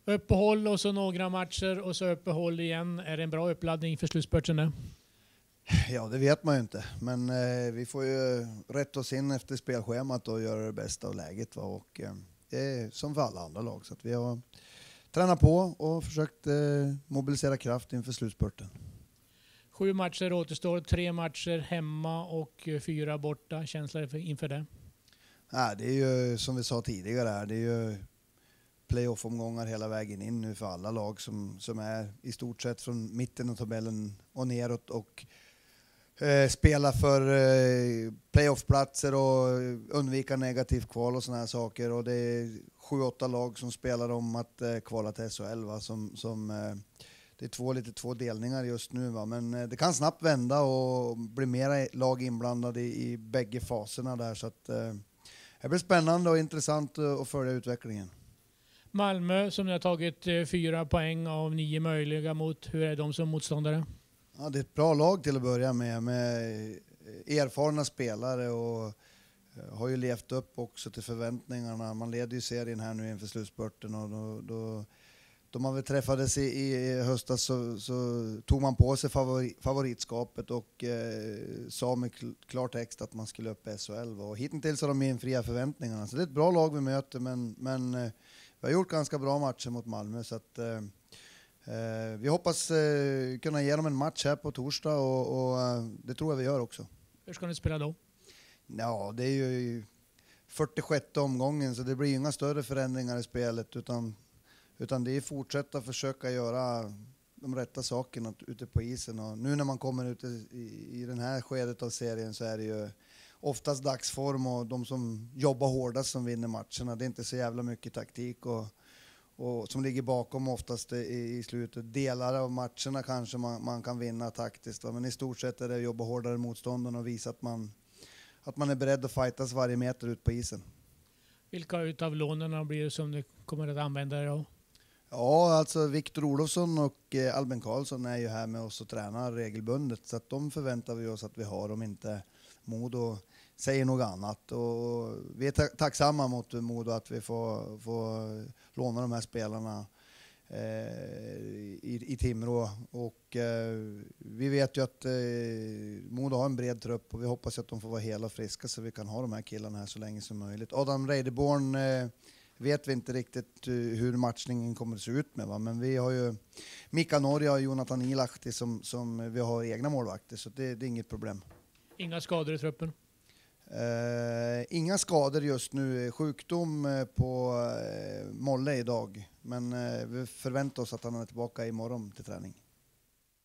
Uppehåll och så några matcher och så uppehåll igen. Är det en bra uppladdning för slutspurten nu? Ja, det vet man ju inte. Men vi får ju rätta oss in efter spelschemat och göra det bästa av läget. Va? Och det är som för alla andra lag. Så att vi har tränat på och försökt mobilisera kraft inför slutspurten. 7 matcher återstår, 3 matcher hemma och 4 borta. Känsla inför det? Ja, det är ju som vi sa tidigare här. Det är ju playoff-omgångar hela vägen in nu för alla lag som är i stort sett från mitten av tabellen och neråt och spela för playoff-platser och undvika negativt kval och såna här saker. Och det är 7-8 lag som spelar om att kvala till SHL. Va? Det är två delningar just nu. Va? Men det kan snabbt vända och bli mera lag inblandade i bägge faserna där. Så att, det blir spännande och intressant att följa utvecklingen. Malmö som har tagit 4 poäng av 9 möjliga mot. Hur är de som motståndare? Ja, det är ett bra lag till att börja med erfarna spelare och har ju levt upp också till förväntningarna. Man leder ju serien här nu inför slutspurten och då man väl träffades i höstas så tog man på sig favoritskapet och sa med klar text att man skulle upp i SHL. Och hittills har de infriat förväntningarna. Så det är ett bra lag vi möter men vi har gjort ganska bra matcher mot Malmö så att vi hoppas kunna ge dem en match här på torsdag och det tror jag vi gör också. Hur ska ni spela då? Ja, det är ju 46 omgången så det blir inga större förändringar i spelet utan det är fortsätta försöka göra de rätta sakerna ute på isen. Och nu när man kommer ut i den här skedet av serien så är det ju oftast dagsform och de som jobbar hårdast som vinner matcherna. Det är inte så jävla mycket taktik och som ligger bakom oftast i slutet. Delar av matcherna kanske man kan vinna taktiskt. Va? Men i stort sett är det att jobba hårdare motståndarna och visa att man är beredd att fightas varje meter ut på isen. Vilka utav lånen blir det som du kommer att använda dig av? Ja, alltså Viktor Olofsson och Albin Karlsson är ju här med oss och tränar regelbundet. Så att de förväntar vi oss att vi har om inte Modo säger något annat. Och vi är tacksamma mot Modo att vi får låna de här spelarna i Timrå. Och vi vet ju att Modo har en bred trupp och vi hoppas att de får vara hela och friska så vi kan ha de här killarna här så länge som möjligt. Adam Reideborn vet vi inte riktigt hur matchningen kommer att se ut med. Va? Men vi har ju Mika Norja och Jonathan Ilahti som vi har egna målvakter så det är inget problem. Inga skador i truppen? Inga skador just nu. Sjukdom på Molle idag. Men vi förväntar oss att han är tillbaka imorgon till träning.